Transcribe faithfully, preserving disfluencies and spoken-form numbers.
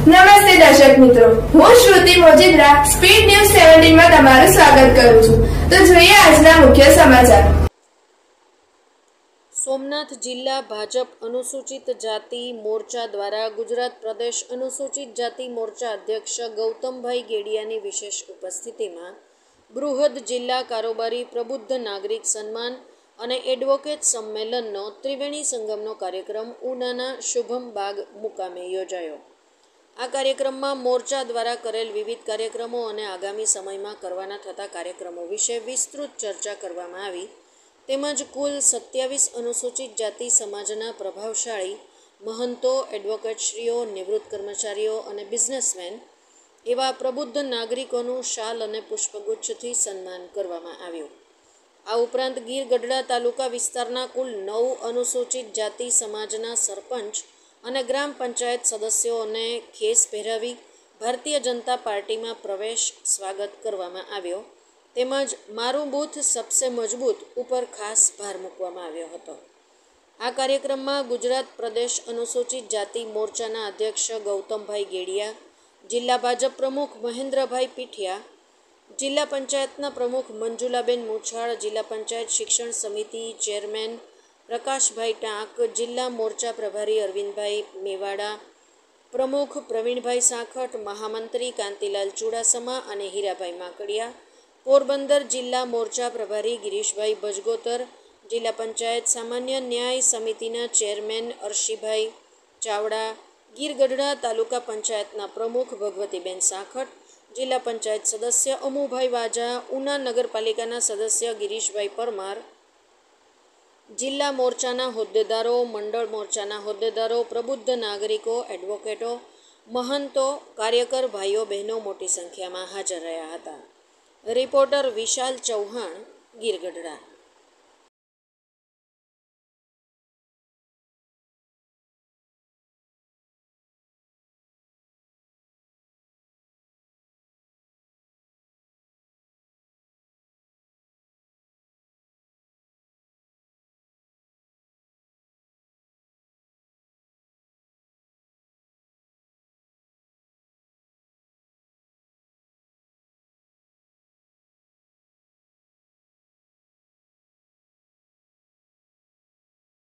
નમસ્તે દર્શક મિત્રો, હું શ્રુતિ મોજીદ્રા સ્પીડ ન્યૂઝ સત્તર માં તમારું સ્વાગત કરું છું। તો જોઈએ આજના મુખ્ય સમાચાર। સોમનાથ જિલ્લા ભાજપ અનુસૂચિત જાતિ મોરચા દ્વારા ગુજરાત પ્રદેશ અનુસૂચિત જાતિ મોરચા અધ્યક્ષ ગૌતમભાઈ ગેડિયાની વિશેષ ઉપસ્થિતિમાં બૃહદ જિલ્લા કારોબારી પ્રબુદ્ધ નાગરિક સન્માન અને એડવોકેટ સંમેલનનો ત્રિવેણી સંગમનો કાર્યક્રમ ઉનાના શુભમ બાગ મુકામે યોજાયો। આ કાર્યક્રમમાં મોરચા દ્વારા કરેલ વિવિધ કાર્યક્રમો અને આગામી સમયમાં કરવાના થતા કાર્યક્રમો વિશે વિસ્તૃત ચર્ચા કરવામાં આવી તેમજ કુલ સત્યાવીસ અનુસૂચિત જાતિ સમાજના પ્રભાવશાળી મહંતો, એડવોકેટશ્રીઓ, નિવૃત્ત કર્મચારીઓ અને બિઝનેસમેન એવા પ્રબુદ્ધ નાગરિકોનું શાલ અને પુષ્પગુચ્છથી સન્માન કરવામાં આવ્યું। આ ઉપરાંત ગીર ગઢડા તાલુકા વિસ્તારના કુલ નવ અનુસૂચિત જાતિ સમાજના સરપંચ અને ગ્રામ પંચાયત સદસ્યોને ખેસ પહેરાવી ભારતીય જનતા પાર્ટીમાં પ્રવેશ સ્વાગત કરવામાં આવ્યો તેમજ મારું બૂથ સબસે મજબૂત ઉપર ખાસ ભાર મૂકવામાં આવ્યો હતો। આ કાર્યક્રમમાં ગુજરાત પ્રદેશ અનુસૂચિત જાતિ મોરચાના અધ્યક્ષ ગૌતમભાઈ ગેડિયા, જિલ્લા ભાજપ પ્રમુખ મહેન્દ્રભાઈ પીઠિયા, જિલ્લા પંચાયતના પ્રમુખ મંજુલાબેન મુછાળ, જિલ્લા પંચાયત શિક્ષણ સમિતિ ચેરમેન પ્રકાશભાઈ ટાંક, જિલ્લા મોરચા પ્રભારી અરવિંદભાઈ મેવાડા, પ્રમુખ પ્રવીણભાઈ સાંખટ, મહામંત્રી કાંતિલાલ ચુડાસમા અને હીરાભાઈ માકડિયા, પોરબંદર જિલ્લા મોરચા પ્રભારી ગિરીશભાઈ ભજગોતર, જિલ્લા પંચાયત સામાન્ય ન્યાય સમિતિના ચેરમેન અરશીભાઈ ચાવડા, ગીર ગઢડા તાલુકા પંચાયતના પ્રમુખ ભગવતીબેન સાંખટ, જિલ્લા પંચાયત સદસ્ય અમુભાઈ વાજા, ઉના નગરપાલિકાના સદસ્ય ગિરીશભાઈ પરમાર, જિલ્લા મોરચાના હોદ્દેદારો, મંડળ મોરચાના હોદ્દેદારો, પ્રબુદ્ધ નાગરિકો, એડવોકેટો, મહંતો, કાર્યકર ભાઈઓ બહેનો મોટી સંખ્યામાં હાજર રહ્યા હતા। રિપોર્ટર વિશાલ ચૌહાણ, ગીર ગઢડા।